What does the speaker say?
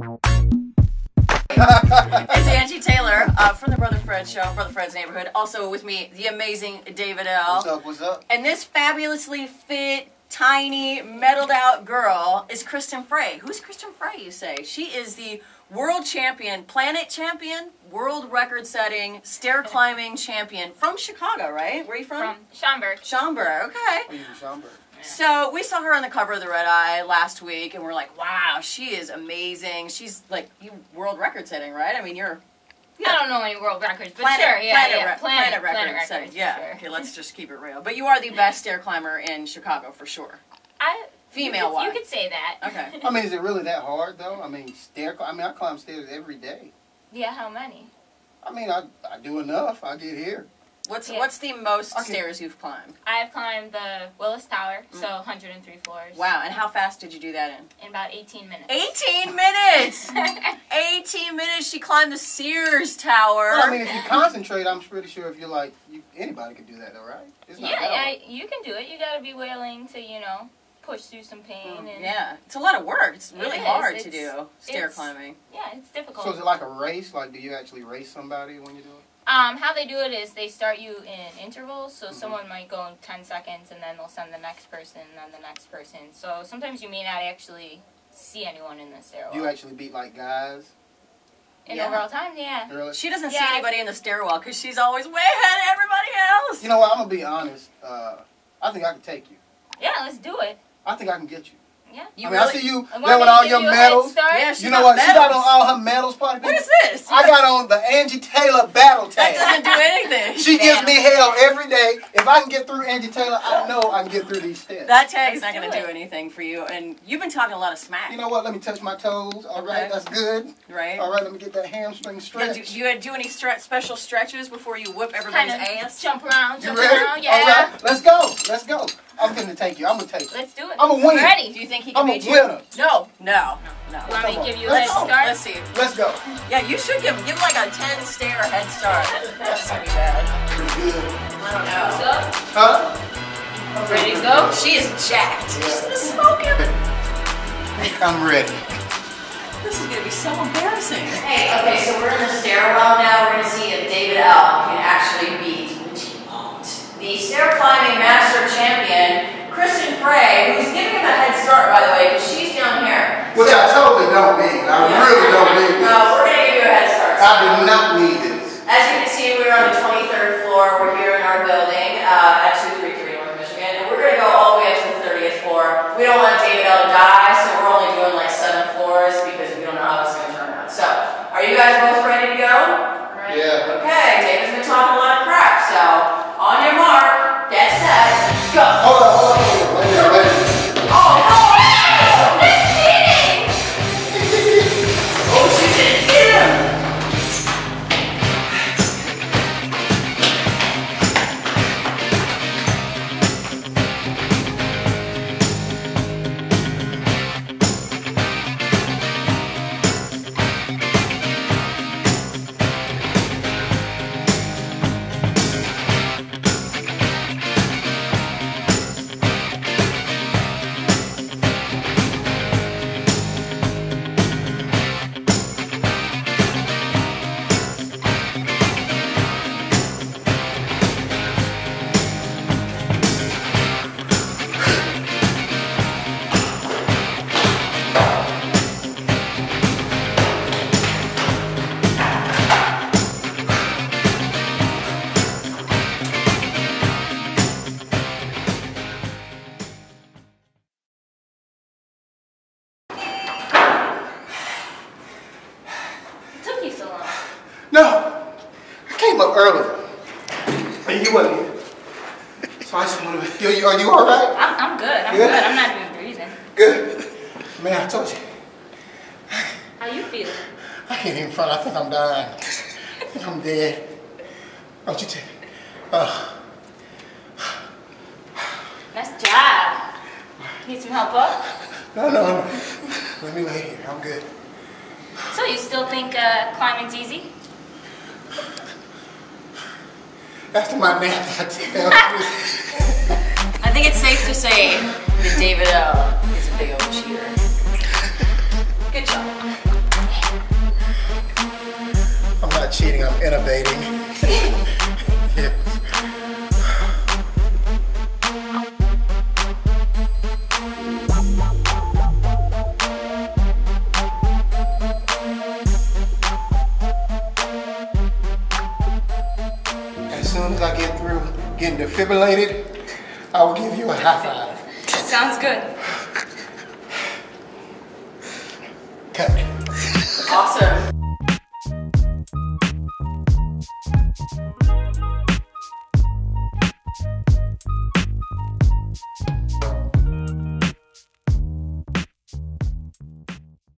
It's Angie Taylor from the Brother Fred Show, Brother Fred's Neighborhood. Also with me, the amazing David L. What's up, what's up? And this fabulously fit, tiny, medaled out girl is Kristin Frey. Who's Kristin Frey, you say? She is the world champion, planet champion, world record setting, stair climbing champion from Chicago, right? Where are you from? From Schaumburg. Schaumburg, okay. Oh, you're from Schaumburg. So we saw her on the cover of the Red Eye last week, and we're like, wow, she is amazing. She's like world record setting, right? I mean, you're... I don't know any world records, but planet, sure, yeah, planet record records, setting. Yeah, sure. okay, let's just keep it real. But you are the best stair climber in Chicago, for sure. Female-wise. You could say that. Okay. I mean, is it really that hard, though? I mean, I climb stairs every day. Yeah, how many? I mean, I do enough. I get here. What's the most stairs you've climbed? I've climbed the Willis Tower, so 103 floors. Wow, and how fast did you do that in about 18 minutes. 18 minutes! 18 minutes she climbed the Sears Tower. Well, I mean, if you concentrate, I'm pretty sure if you're like, anybody could do that, though, right? It's not yeah, you can do it. You gotta be willing to, push through some pain. And yeah, it's a lot of work. It's really hard to do stair climbing. Yeah, it's difficult. So is it like a race? Like, do you actually race somebody when you do it? How they do it is they start you in intervals, so someone might go in 10 seconds, and then they'll send the next person, and then the next person. So sometimes you may not actually see anyone in the stairwell. Do you actually beat, like, guys? In overall time, yeah. Really? She doesn't see anybody in the stairwell because she's always way ahead of everybody else. You know what? I'm going to be honest. I think I can take you. Yeah, let's do it. I think I can get you. Yeah. I see you there with all your medals. Yeah, you know what? She got on all her medals. What is this? I got on the Angie Taylor battle tag. That doesn't do anything. She gives me hell every day. If I can get through Angie Taylor, I know I can get through these steps. That tag's not going to do anything for you, and you've been talking a lot of smack. You know what? Let me touch my toes. All right, that's good. Right. All right, let me get that hamstring stretch. Do you do any special stretches before you whip everybody's ass? Jump around, you ready? yeah. All right, let's go. Let's go. I'm going to take you. I'm going to take you. Let's do it. I'm a winner. Ready? Do you think he can beat you? I'm a winner. No. You want me to give you a head start? Let's see. Let's go. Yeah, you should give like a 10 stair head start. That's gonna be bad. Pretty good. I don't know. So, Huh? ready to go? She is jacked. She's gonna smoke him. I'm ready. This is gonna be so embarrassing. Hey, okay, so we're in the stairwell now. We're gonna see if David L can actually beat, which he won't, the stair climbing master champion, Kristin Frey, who's giving him a head start, by the way, because she's down here. Which I totally don't need. I really don't need this. No, we're going to give you a head start. I do not need this. As you can see, we're on the 23rd floor. We're here in our building at 233 North Michigan. And we're going to go all the way up to the 30th floor. We don't want David L to die, so we're only doing like 7 floors because we don't know how this is going to turn out. So, are you guys both ready to go? Right. Yeah. Okay, David's been talking a lot of crap, so on your mark, get set, go. Hold on. Wait a minute. Oh, no! That's cheating! Oh, she didn't get him! No. I came up early. And you wasn't here. So I just want to... Are you all right? I'm good. I'm good. I'm not even breathing. Good. Man, I told you. How you feel? I can't even front. I think I'm dying. I think I'm dead. Don't you tell me. Nice job. Need some help up? No. Let me lay here. I'm good. So you still think climbing's easy? After my nap, I tell you. I think it's safe to say that David L is a big old cheater. Good job. innovating. Yes. As soon as I get through getting defibrillated, I will give you a high five. Sounds good. Cut. Awesome.